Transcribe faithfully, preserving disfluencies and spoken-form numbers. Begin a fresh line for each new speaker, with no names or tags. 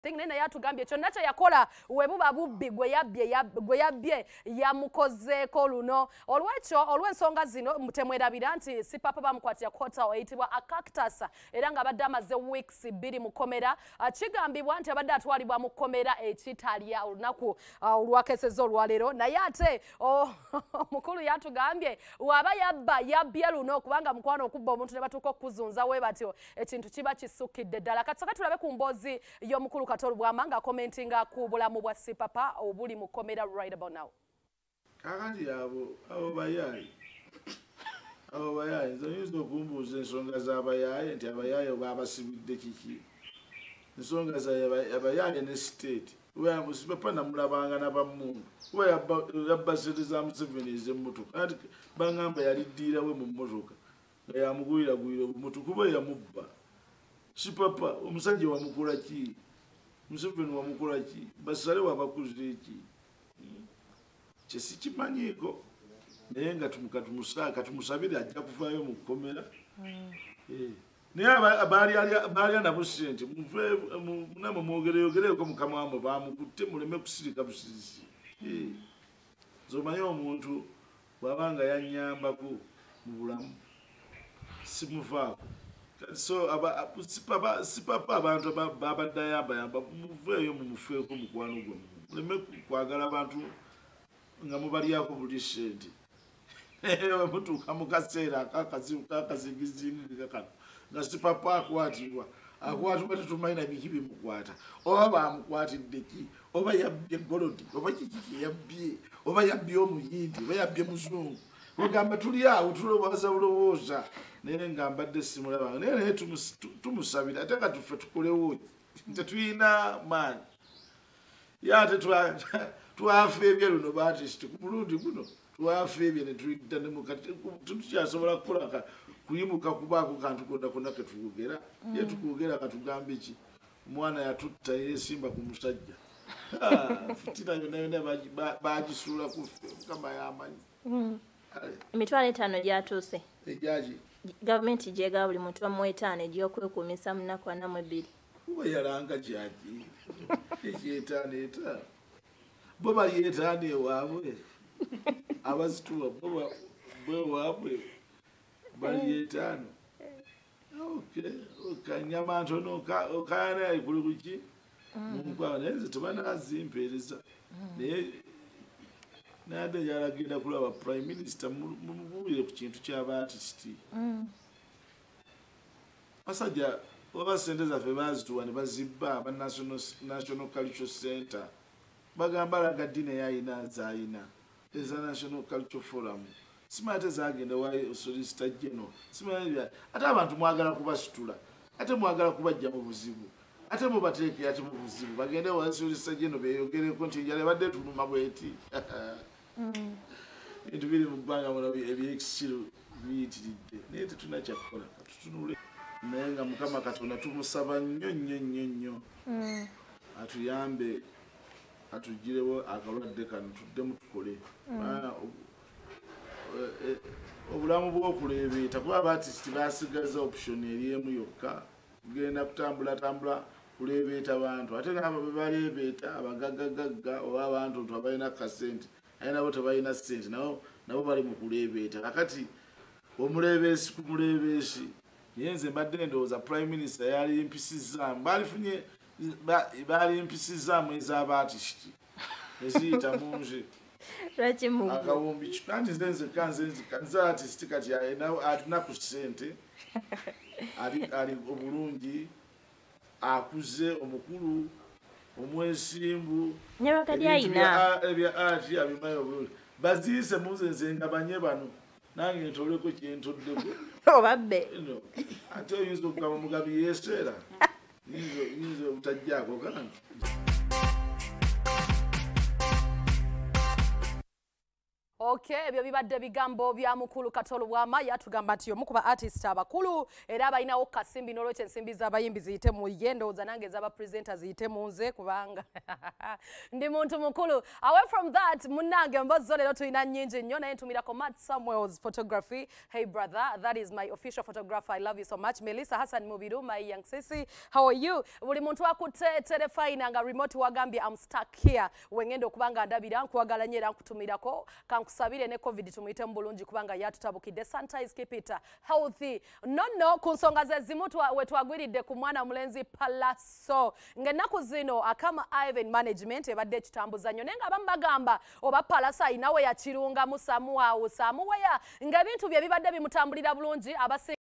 Tingine na yatugambye kyo nacho yakola webuba bubbi gwe yabbye gwe yabbye yamukozeko luno olwecho olwensonga zino mutemwerabira nti si papa bamukwatira kota oyitibwa akactus era nga badde amaze weeks bbiri mukomera kigambibwa nti abadde atwalibwa mukomera ekitalya olunaku olwakesezo olwalero naye ate mukulu yatugambye waba yabba yabbye luno kubanga mukwano okubba omuntu ne batuuka okuzunza we batyo ekintu kiba kisukidde ddala katsaka tulabe ku mboozi y'omukulu Katolu Bwamanga commentinga ku bulamu bwa Sipapa obuli mu komera right about now.
Kakati abo abo bayayi. Abo bayayi nzo kumbuza ensonga z'abayayi nti abayayi babasibidde kiki. Ensonga za abayayi ne state. Wewe Sipapa namulabanga n'abamundu. Wewe yabbasiriza Museveni z'emmotoka. Kati bangamba yaliddira we mu mmotoka. Yamugwira gwira omutu kuba yamubba. Sipapa omusajja wamukola ki? Museveni wamukola ki? Basale wabakuze ki? Kyesi kimanyiko. Naye nga tumukatumusaka tumusabire ajja kuvaayo mu komera. Eh. Naye abali abali nabo sente muve munamo mwogereyogere ko mukamwambo bamukutte muleme kusirika busirisi. Eh. Zomanyo omuntu bwabanga yanyambako mu bulamu. Simuvaako. So aba sipapa sipapa abantu babadde yamba muveeyo mu mufeeko mukwano gwe muleme kwagala abantu nga mubaliyako buli sente mutuuka mu kaseera akakazingizingi kakano nga sipapa akwatibwa akwatibwa tetumalina biki bimukwata oba bamukwatidde ki oba yabbye golodi oba kiki yabbye oba yabbye omuyindi oba yabbye muzungu ogamba tuli awo tulowooza bulowooza naye nga mbadde simulaba naye naye tumusabira ate nga tuffe tukolewo tetulina maanyi ye ate twafa ebye luno baartist ku mulundi guno twafa ebye ne tuyita ne mukati tukyasobola kukola kuyimuka kubaako kantu konna konna ke tukwogera ye tukwogera katugambe ki omwana yatutta yeesimba ku musajja fitina yonna yonna baagisuula kuffe mukama yamanyi
emitwalo etaano gyatuuse
ejaji
gavumenti gyega buli muntu bamuwa etaano egy'okwekuumisa mu nnaku ana mu ebbiri
kuba yalanga jaji ekyetaano etaano bo bali etaano ewaabwe abazituwa bo bwewaabwe bali etaano okanyama ntono okayana kuli kuki mumukwano naye nze tebanazimpeereza naye nade yalagenda kulaba prime minister mububire ku kintu ky'abaartisiti basajja oba sente zaffe bazituwa ne bazibba aba national cultural center bagamba laga dine yayina zayina eza national cultural forum simanyi ate zagenda wa solicitor general simanyi ate abantu mwagala kubasitula ate mwagala kubajja mu buzibu ate mubateeke ate mu buzibu bagende wa solicitor general beyogereko nti njala badde tuluma bweti Bintu biri mu bbanga muno ebyekisiro biyitiridde naye tetunakyakukola katutunule naye nga Mukama Katonda tumusaba nnyo nnyo nnyo nnyo atuyambe atugirewo akalwadde kano tuddemu tukole obulamu bw'okuleebeeta kuba abaartisiti basigaza option eri emu yokka kugenda kutambula tambula kuleebeeta bantu ate n'abo be baleebeeta abagaggagagga oba abantu ntu abalina kasente aye nabo tebalina ssente nabo nabo bali mu kuleebeeta kakati omuleebeesi ku muleebeesi naye nze mbadde ndowooza prime minister yali mpisizaamu baalifunye baali mpisizaamu ez'abaartisiti eziyita munje akawumbi kikanti nze nze kanze nze artist kati alina ku ssente ali obulungi akuze omukulu omwesimbu ebya ati abimayo bulungi baziise muze nze ngabanye bano nange ntoleko kyentoddeko
obabbe
ate oyinza okugaba mugabi yeeseera yinza obutajjaako kanti
Okay, ebyo bibadde bigambo bya mukulu Katolo Bwama yatugamba nti omu ku ba artist abakulu era abalinawo kasimbi n'olwekyo ensimbi z'abayimbi ziyite mu ye ndowooza nange ez'aba presenter ziyite mu nze kubanga ndi muntu mukulu. Away from that, munnange mbozzo leero tulina nnyingi nnyo naye ntumirako Matt Samuel's photography. Hey brother, that is my official photographer. I love you so much. Melissa Hassan Mubiru, my young sissy. How are you? Buli muntu akutte telefine nga remote wagambye I'm stuck here. Wengendo kubanga ndabira nkuwagala nnyo era nkutumirako kankusabire ne covid tumuyite mu bulungi kubanga yatutabukidde. Sanitize, keep it healthy. No no ku nsonga ze zimu we twagwiridde ku mwana mulenzi Palaso. Ng'ennaku zino akama Ivan management ebadde ekitambuza nnyo naye nga abamu bagamba oba Palaso ayinawe yakirunga mu Samuwa Samuweya ng'ebintu bye bibadde bimutambulira bulungi abasi